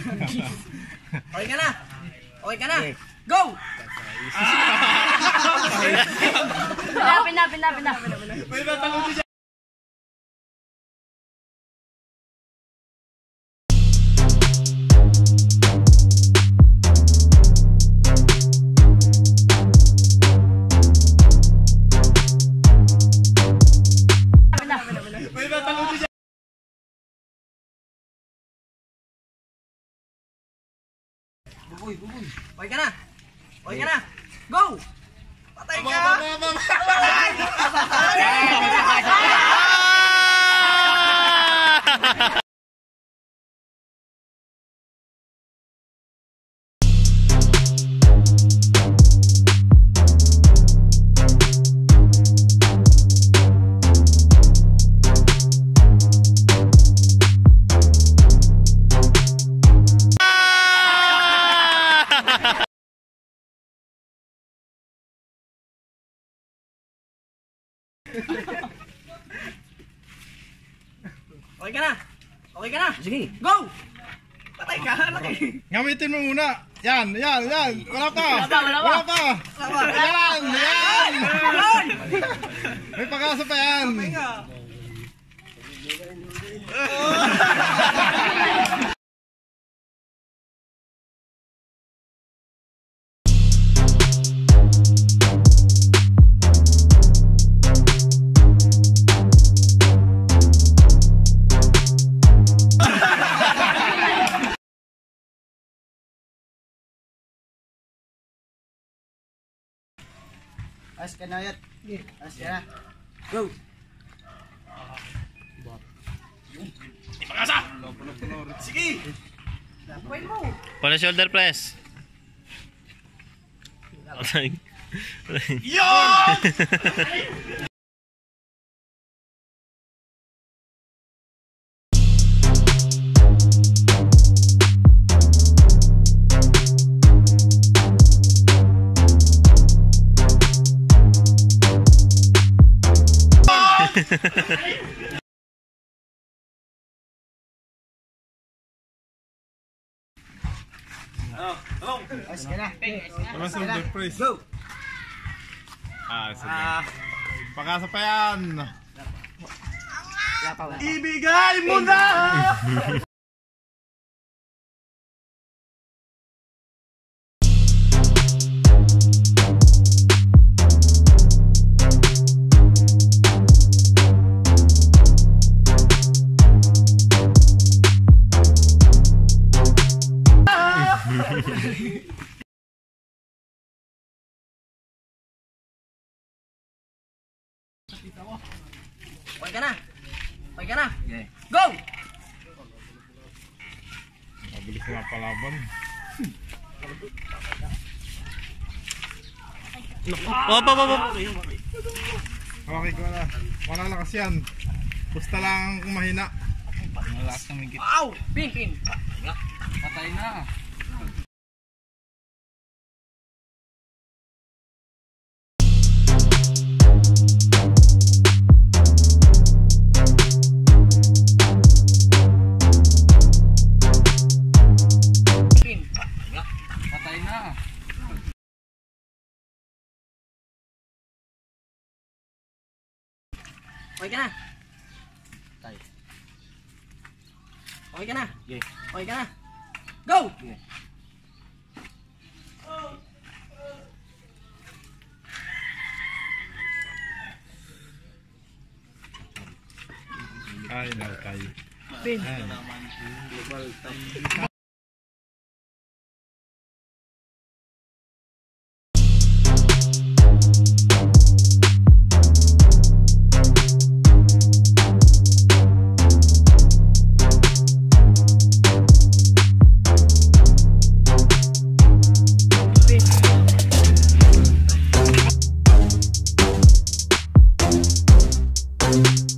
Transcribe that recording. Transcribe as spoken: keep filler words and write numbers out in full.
Okay ka na? Okay ka na? Go! Pinapin na, pinapin na. May natalong siya. May natalong siya. Buboy, buboy. Okay ka na? Okay ka na? Go! Patay ka! Okay ka na? Okay ka na? Sige. Go! Patay ka! Gamitin mo muna. Yan, yan, yan. Wala pa. Wala pa, wala pa. Wala pa. Yan, yan. May pag-asa pa yan. As ka na yat. As ka na. Go! Ipag-asa. Sige. Buboy mo! Pala shoulder press. Yon! Oh, oh. As ka na. Wala shoulder press. Go! Ah, sige. Pag-asa pa yan. Wala pa, wala pa. Ibigay mo na! Okay ka na? Okay ka na? Okay. Go! Mabilis nga palaban. Op, op, op, op. Okay ko na. Wala lakas yan. Basta lang kung mahina. Ow! Pinkin! Patay na. Patay na. Okay ka na? Patay. Okay ka na? Okay. Okay ka na? Go! Okay. Ay, nakay. Pin. We'll be right back.